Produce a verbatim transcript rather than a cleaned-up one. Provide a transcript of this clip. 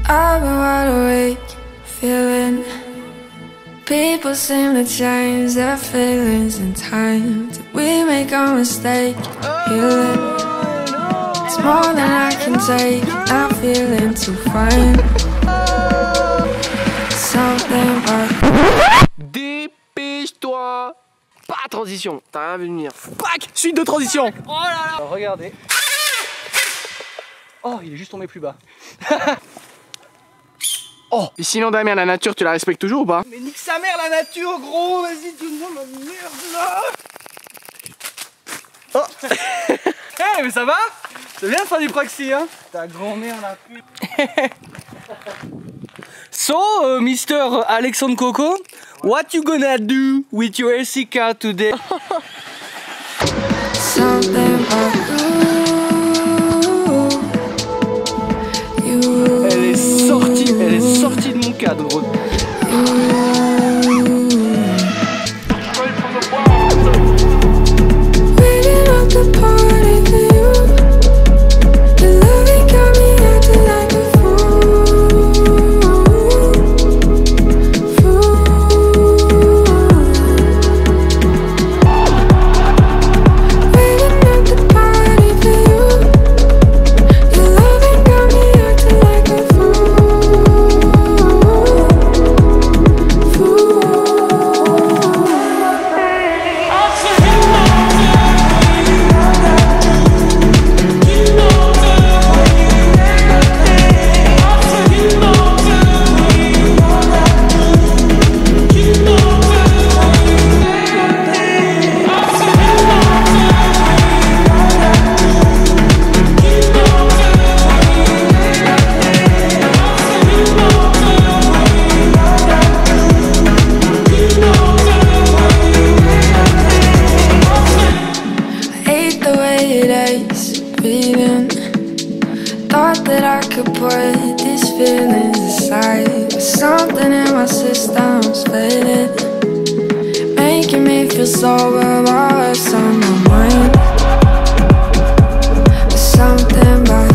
I've been wide awake, feeling. People seem to change their feelings in time. Did we make a mistake? Healing. It's more than I can take. Not feeling too fine. Something about. Dépêche-toi. Pas transition, t'as rien vu venir. Pac, suite de transition. Oh là là. Alors, regardez. Oh, il est juste tombé plus bas. Oh. Et sinon Damien, la nature, tu la respectes toujours ou pas? Mais nique sa mère la nature, gros. Vas-y, donne-moi ma merde là. Oh. Hey, mais ça va? C'est bien de faire du proxy, hein? Ta grand-mère la pute. So, uh, mister Alexandre Coco, what you gonna do with your F C car today? Elle est sortie, elle est sortie de mon cadre. Thought that I could put these feelings aside, but something in my system's faded, making me feel sober, but what's on my mind? There's something about